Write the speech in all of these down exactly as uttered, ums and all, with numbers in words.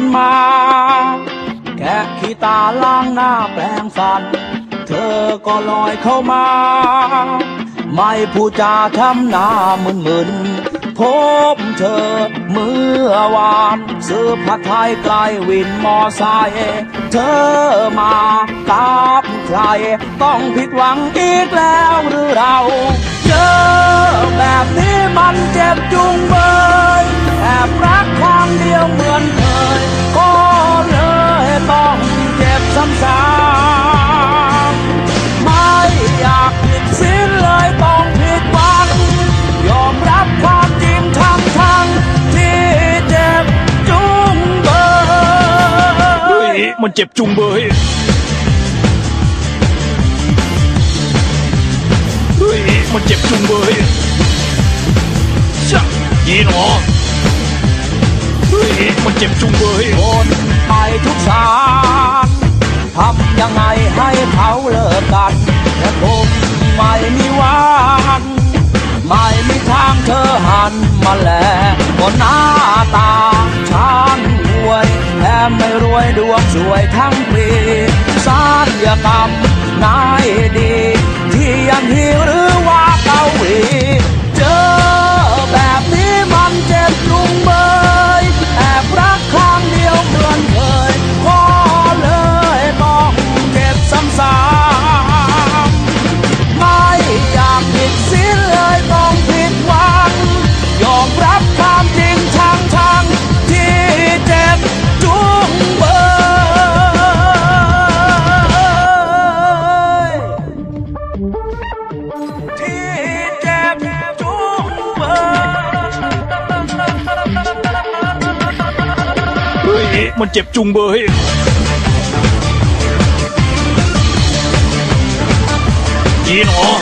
นมาแกะขี้ตาล้างหน้าแปรงฟันเธอก็ลอยเข้ามาไม่พูดจาทำหน้ามึนๆพบเธอเมื่อวานซื้อผัดไทยไกลวินมอไซค์เธอมากับใครต้องผิดหวังอีกแล้วหรือเราเจอแบบนี้มันเจ็บจุงเบยแอบรักครั้งเดียวเหมือนเคยก็เลยต้องเจ็บซ้ำๆไม่อยากผิดศีลเลยต้องผิดหวังยอมรับความจริงทั้งทั้งที่เจ็บจุงเบยเฮ้ยมันเจ็บจุงเบยเฮ้ยมันเจ็บจุงเบยช่างยีหนอเฮ้ยมันเจ็บจุงเบยคนไปทุกสารทำยังไงให้เขาเลิกกันแต่ผมไม่มีวันไม่มีทางเธอหันมาแลบนหน้าตาฉันรวยแถมไม่รวยดวงสวยทั้งปีศัลยกรรมนายดีที่ยันฮีหรือว่าเกาหลีเจอแบบนี้มันเจ็บจุงเบยแอบรักครั้งเดียวเหมือนเคยก็เลยต้องเจ็บซ้ำๆไม่อยากผิดศีลเลยต้องผิดหวังยอมรับความจริงทั้งทั้งที่เจ็บจุงเบยที่เจ็บจุงเบยเฮ้ยมันเจ็บจุงเบยยีหนอ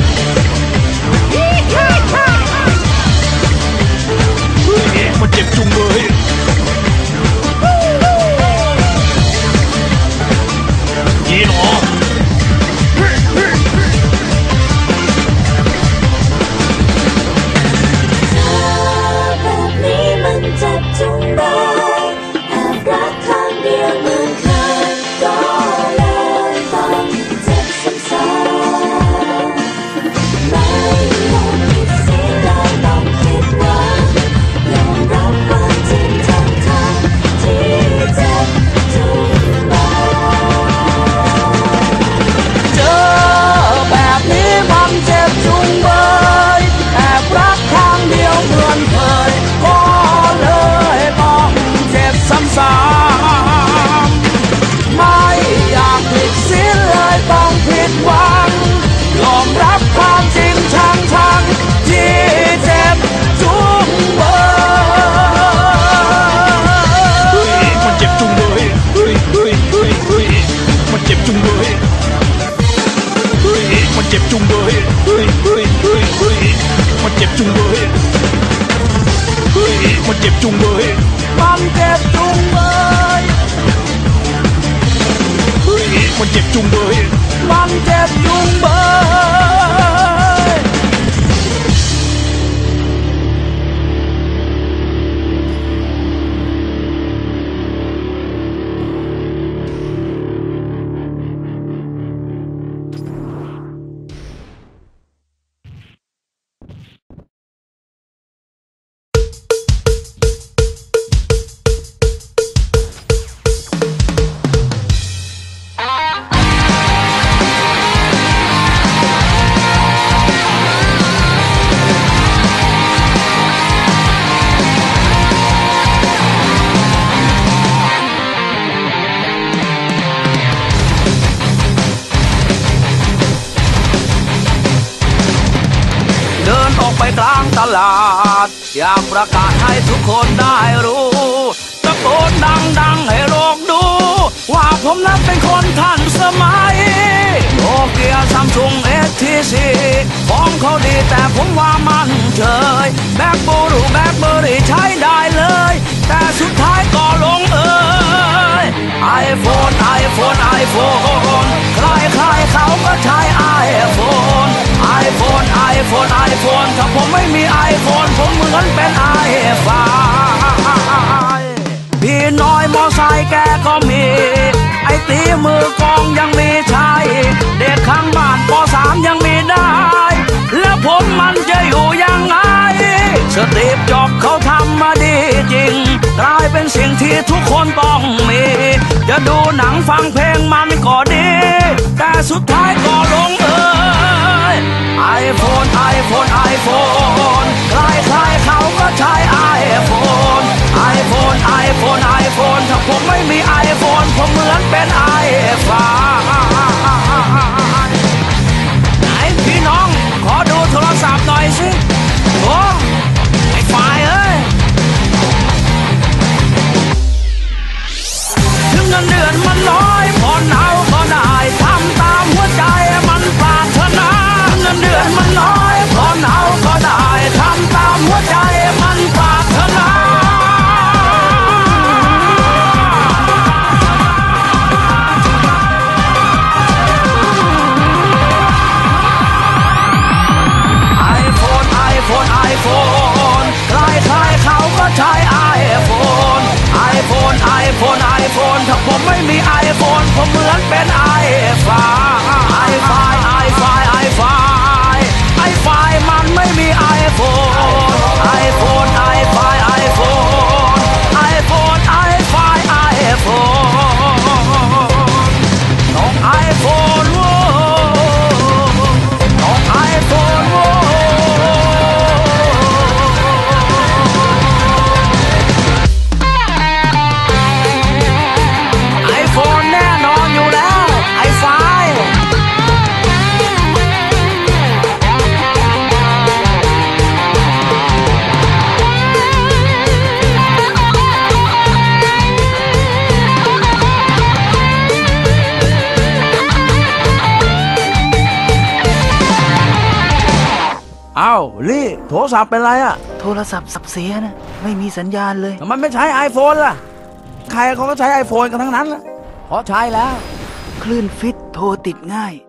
มันเจ็บจุงเบยยีหนอแบบนี้มันเจ็บจุงเบยแอบรักครั้งเดียวเหมือนเคยก็เลยต้องเจ็บซ้ำๆไม่อยากผิดศีลเลยต้องผิดหวังยอมรับความจริงทั้งทั้งที่เจ็บจุงเบยเจอแบบนี้มันเจ็บจุงเบยแอบรักครั้งเดียวเหมือนเคยก็เลยต้องเจ็บซ้ำๆไม่อยากผิดศีลเลยต้องผิดหวังยอมรับความจริงทั้งทั้งที่เจ็บจุงเบยมันเจ็บจุงเบยเฮ้ยเฮ้ยเฮ้ยเฮ้ยมันเจ็บจุงเบยเฮ้ยมันเจ็บจุงเบยเฮ้ยเฮ้ยเฮ้ยเฮ้ยมันเจ็บจุงเบยเฮ้ยมันเจ็บจุงเบยมันเจ็บจุงเบยเฮ้ยมันเจ็บจุงเบยมันเจ็บจุงเบย กลางตลาดอยากประกาศให้ทุกคนได้รู้ตะโกนดังๆให้โลกดูว่าผมนั้นเป็นคนทันสมัยโนเกียซัมซุงเอสทีซีของเขาดีแต่ผมว่ามันเฉยแบล็คเบอร์รี่แบล็คเบอร์รี่ใช้ได้เลยแต่สุดท้ายก็ลงเอยไอโฟนไอโฟนไอโฟนใครใครเขาก็ใช้ไอโฟนไอโฟนไอโฟนไอโฟนถ้าผมไม่มีไอโฟนผมเหมือนเป็นไอฟ้าพี่น้อยมตีฟจ็อบส์เขาทำมาดีจริงกลายเป็นสิ่งที่ทุกคนต้องมี จะดูหนังฟังเพลงมันก็ดี แต่สุดท้ายก็ลงเอยไอโฟนไอโฟนไอโฟนใครใครเขาก็ใช้ไอโฟนไอโฟนไอโฟนไอโฟนถ้าผมไม่มีไอโฟนผมเหมือนเป็นไอฟ้าไหนพี่น้องขอดูโทรศัพท์หน่อยสิโอ้ไอ้ฝ่ายเอ้ยถึงเงินเดือนมันน้อยผ่อนเอาก็ได้ทำตามหัวใจมันปรารถนาเงินเดือนมันน้อยผ่อนเอาก็ได้ทำตามหัวใจมันปรารถนาไอโฟนไอโฟนไอโฟนใครใครเขาก็ใช้ไอโฟนไอโฟนไอโฟนไอโฟนถ้าผมไม่มีไอโฟนผมเหมือนเป็นไอฟ้าไอไฟไอไฟไอไฟไอไฟมันไม่มีไอโฟนไอโฟนไอไฟไอโฟนไอโฟนไอไฟไอโฟนน้องไอโฟนโว้น้องไอโฟนโว้ไอโฟนแน่นอนอยู่แล้วไอไฟอ้าวลี่โทรศัพท์เป็นไรอะโทรศัพท์สับเสียนะไม่มีสัญญาณเลยทำไมไม่ใช้ iPhone ล่ะใครเขาก็ใช้ iPhone กันทั้งนั้นล่ะเพราะใช้แล้วคลื่นฟิตโทรติดง่าย